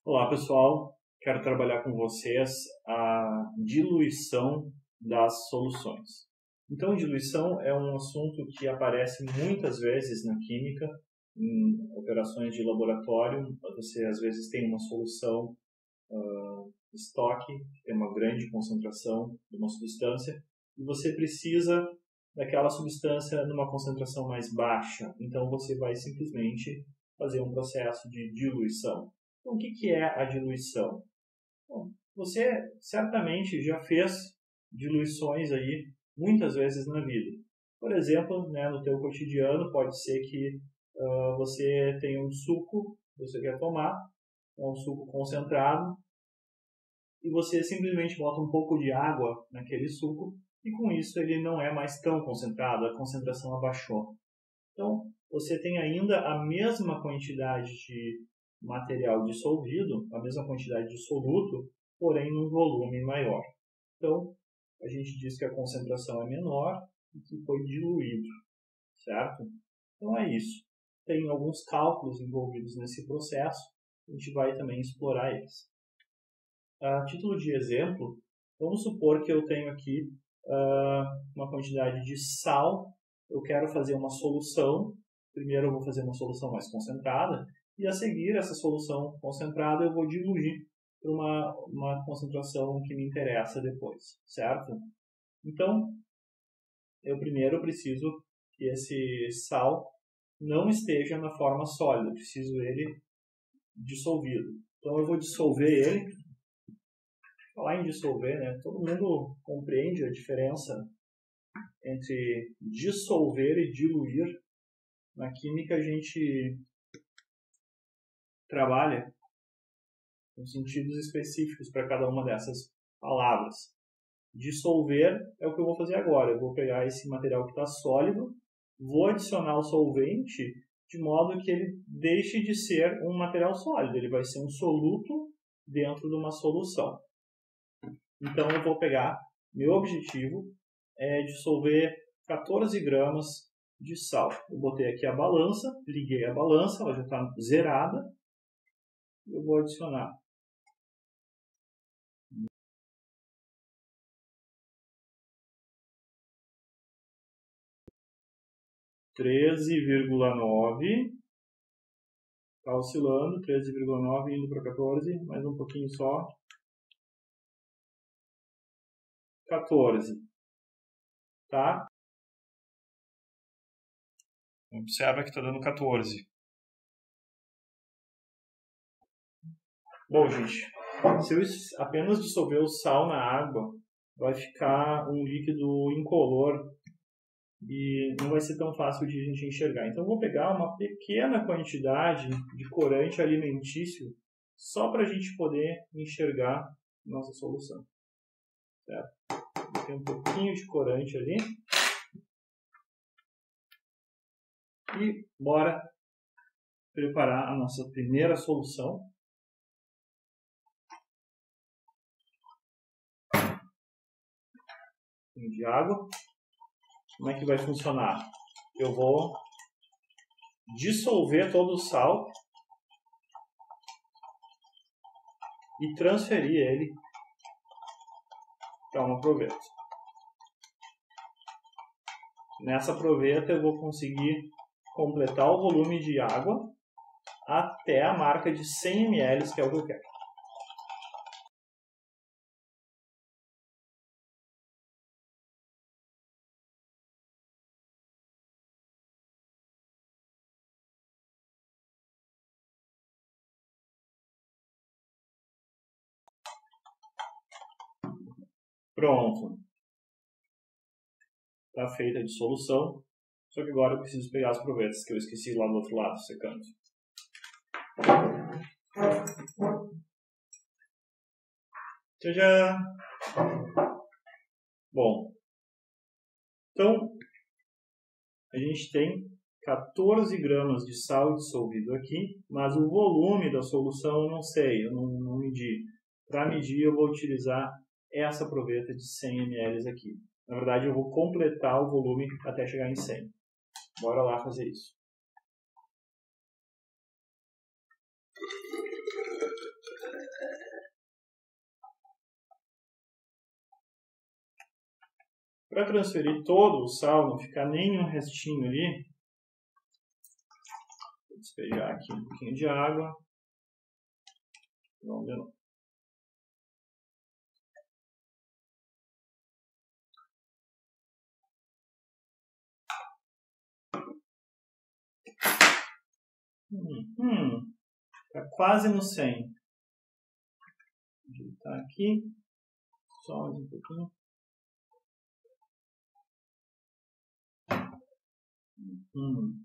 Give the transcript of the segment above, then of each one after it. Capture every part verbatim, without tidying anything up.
Olá pessoal, quero trabalhar com vocês a diluição das soluções. Então, diluição é um assunto que aparece muitas vezes na química, em operações de laboratório. Você às vezes tem uma solução uh, estoque, que tem uma grande concentração de uma substância, e você precisa daquela substância numa concentração mais baixa. Então, você vai simplesmente fazer um processo de diluição. Então, o que é a diluição? Bom, você certamente já fez diluições aí muitas vezes na vida. Por exemplo, né, no teu cotidiano, pode ser que uh, você tenha um suco que você quer tomar, é um suco concentrado, e você simplesmente bota um pouco de água naquele suco, e com isso ele não é mais tão concentrado, a concentração abaixou. Então, você tem ainda a mesma quantidade de material dissolvido, a mesma quantidade de soluto, porém num volume maior. Então, a gente diz que a concentração é menor e que foi diluído, certo? Então é isso. Tem alguns cálculos envolvidos nesse processo, a gente vai também explorar eles. A título de exemplo, vamos supor que eu tenho aqui uh, uma quantidade de sal, eu quero fazer uma solução. Primeiro eu vou fazer uma solução mais concentrada, e a seguir essa solução concentrada eu vou diluir para uma, uma concentração que me interessa depois, certo? Então, eu primeiro preciso que esse sal não esteja na forma sólida, eu preciso ele dissolvido. Então eu vou dissolver ele. Falar em dissolver, né? Todo mundo compreende a diferença entre dissolver e diluir. Na química a gente trabalha com sentidos específicos para cada uma dessas palavras. Dissolver é o que eu vou fazer agora. Eu vou pegar esse material que está sólido, vou adicionar o solvente de modo que ele deixe de ser um material sólido. Ele vai ser um soluto dentro de uma solução. Então eu vou pegar, meu objetivo é dissolver quatorze gramas de sal. Eu botei aqui a balança, liguei a balança, ela já está zerada. Eu vou adicionar treze vírgula nove, está oscilando, treze vírgula nove indo para quatorze, mais um pouquinho só, quatorze, tá? Observa que está dando quatorze. Bom, gente, se eu apenas dissolver o sal na água, vai ficar um líquido incolor e não vai ser tão fácil de a gente enxergar. Então, eu vou pegar uma pequena quantidade de corante alimentício só para a gente poder enxergar nossa solução. Certo? Tem um pouquinho de corante ali. E bora preparar a nossa primeira solução. De água. Como é que vai funcionar? Eu vou dissolver todo o sal e transferir ele para uma proveta. Nessa proveta eu vou conseguir completar o volume de água até a marca de cem mililitros, que é o que eu quero. Pronto. Está feita a dissolução. Só que agora eu preciso pegar as provetas que eu esqueci lá do outro lado, secando. Tchau! Bom, então a gente tem quatorze gramas de sal dissolvido aqui, mas o volume da solução eu não sei, eu não, não medi. Para medir eu vou utilizar essa proveta de cem mililitros aqui. Na verdade eu vou completar o volume até chegar em cem. Bora lá fazer isso. Para transferir todo o sal, não ficar nenhum restinho ali, vou despejar aqui um pouquinho de água. Vamos de novo. Hum, tá quase no cem. Tá aqui, só mais um pouquinho. Hum.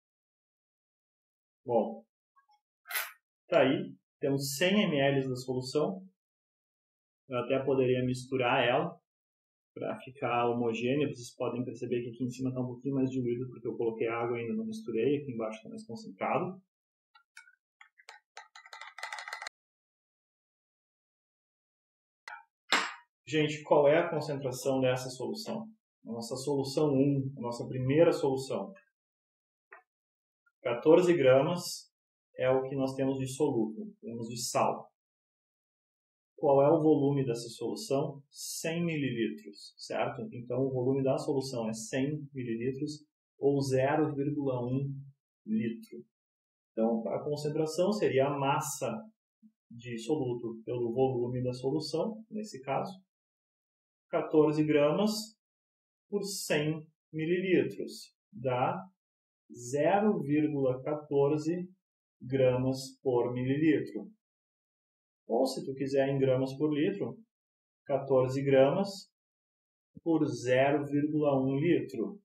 Bom, tá aí, temos cem mililitros da solução. Eu até poderia misturar ela para ficar homogênea. Vocês podem perceber que aqui em cima está um pouquinho mais diluído porque eu coloquei água e ainda não misturei. Aqui embaixo está mais concentrado. Gente, qual é a concentração dessa solução? A nossa solução um, a nossa primeira solução. quatorze gramas é o que nós temos de solúvel, temos de sal. Qual é o volume dessa solução? cem mililitros, certo? Então, o volume da solução é cem mililitros ou zero vírgula um litro. Então, a concentração seria a massa de soluto pelo volume da solução, nesse caso. quatorze gramas por cem mililitros, dá zero vírgula quatorze gramas por mililitro. Ou, se tu quiser em gramas por litro, quatorze gramas por zero vírgula um litro,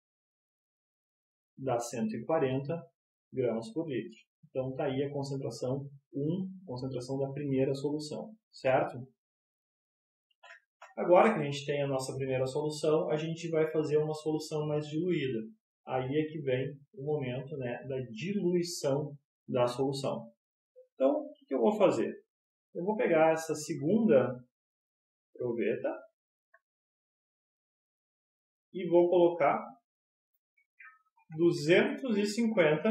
dá cento e quarenta gramas por litro. Então, está aí a concentração um, concentração da primeira solução, certo? Agora que a gente tem a nossa primeira solução, a gente vai fazer uma solução mais diluída. Aí é que vem o momento, né, da diluição da solução. Então, o que eu vou fazer? Eu vou pegar essa segunda proveta e vou colocar duzentos e cinquenta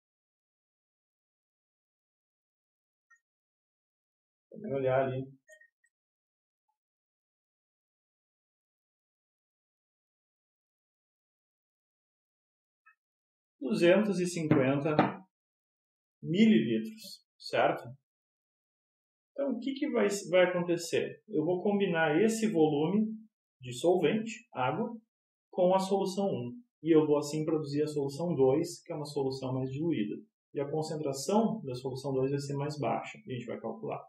Vamos olhar ali. duzentos e cinquenta mililitros, certo? Então, o que, que vai, vai acontecer? Eu vou combinar esse volume de solvente, água, com a solução um. E eu vou assim produzir a solução dois, que é uma solução mais diluída. E a concentração da solução dois vai ser mais baixa, e a gente vai calcular.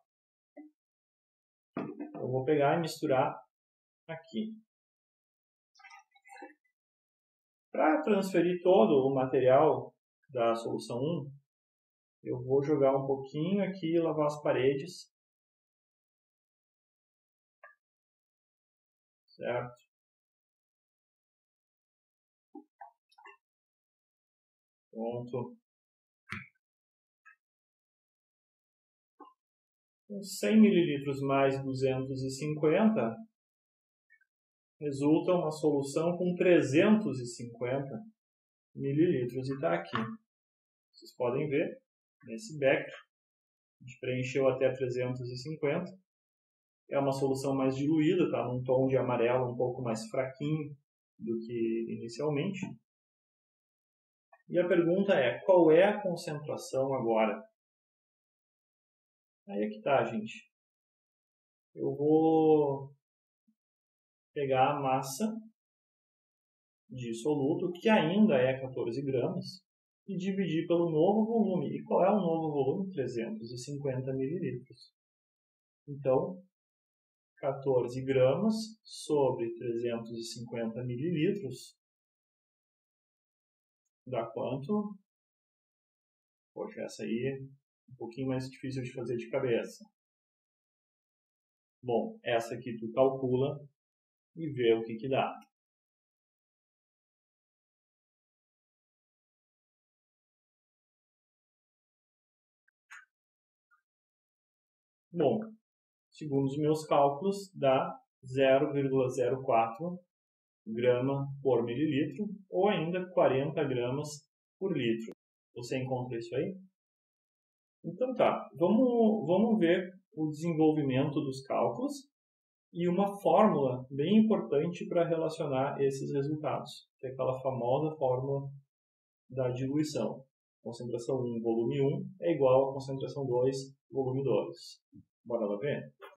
Eu vou pegar e misturar aqui. Para transferir todo o material da solução um, eu vou jogar um pouquinho aqui e lavar as paredes. Certo? Pronto. cem mililitros mais duzentos e cinquenta resulta uma solução com trezentos e cinquenta mililitros. E está aqui. Vocês podem ver, nesse becker, a gente preencheu até trezentos e cinquenta. É uma solução mais diluída, está num tom de amarelo um pouco mais fraquinho do que inicialmente. E a pergunta é, qual é a concentração agora? Aí é que tá, gente. Eu vou pegar a massa de soluto, que ainda é quatorze gramas, e dividir pelo novo volume. E qual é o novo volume? trezentos e cinquenta mililitros. Então, quatorze gramas sobre trezentos e cinquenta mililitros dá quanto? Poxa, essa aí é um pouquinho mais difícil de fazer de cabeça. Bom, essa aqui tu calcula e vê o que que dá. Bom, segundo os meus cálculos, dá zero vírgula zero quatro grama por mililitro ou ainda quarenta gramas por litro. Você encontra isso aí? Então tá, vamos, vamos ver o desenvolvimento dos cálculos e uma fórmula bem importante para relacionar esses resultados, que é aquela famosa fórmula da diluição. Concentração um, volume um é igual a concentração dois, volume dois. Bora lá ver?